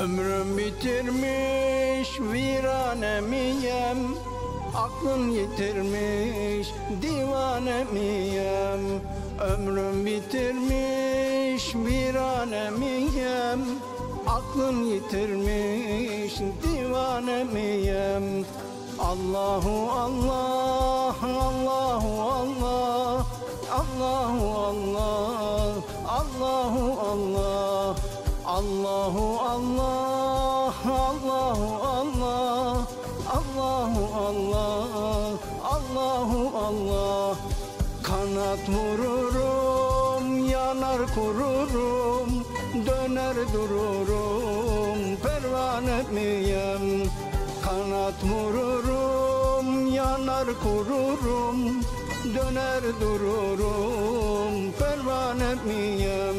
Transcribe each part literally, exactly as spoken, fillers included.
Ömrüm bitirmiş virane miyem? Aklım yitirmiş divane miyem? Ömrüm bitirmiş virane miyem? Aklım yitirmiş divane miyem? Allahu Allah, Allahu Allah, Allahu Allah, Allahu Allah, Allahu Allah, Allahu Allah, Allahu Allah, Allahu Allah. Kanat vururum, yanar kururum, döner dururum, pervane miyem? Kanat vururum, yanar kururum, döner dururum, pervane miyem?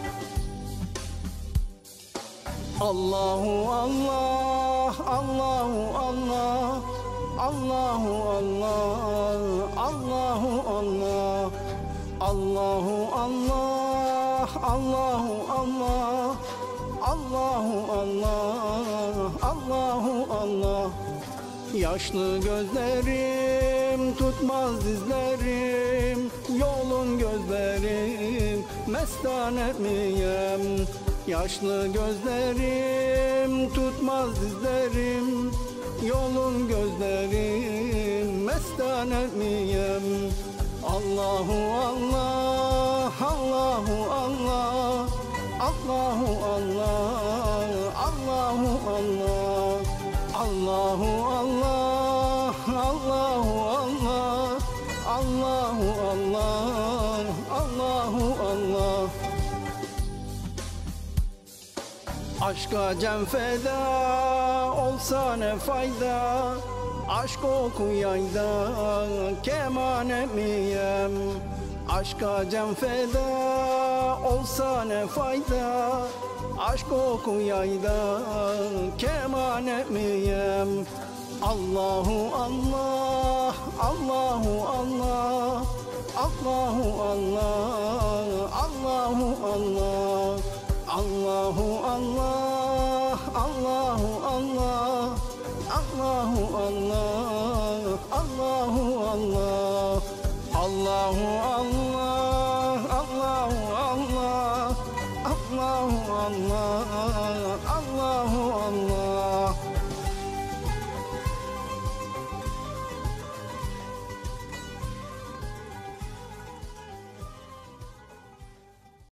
Allahu Allah, Allahu Allah, Allahu Allah, Allahu Allah, Allahu Allah, Allahu Allah, Allahu Allah, Allahu Allah. Yaşlı gözlerim tutmaz dizlerim, yolun gözlerim mestane miyem? Yaşlı gözlerim tutmaz dizlerim, yolun gözlerim mestane miyem? Allahu Allah, Allahu Allah, Allahu Allah, Allahu Allah, Allahu Allah, Allahu Allah, Allahu Allah, Allahu Allah. Aşka can feda olsa ne fayda? Aşk oku yayda kemane miyem? Aşka can feda olsa ne fayda? Aşk oku yayda kemane miyem? Allahu Allah, Allahu Allah, Allahu Allah, Allahu Allah, Allahu Allah,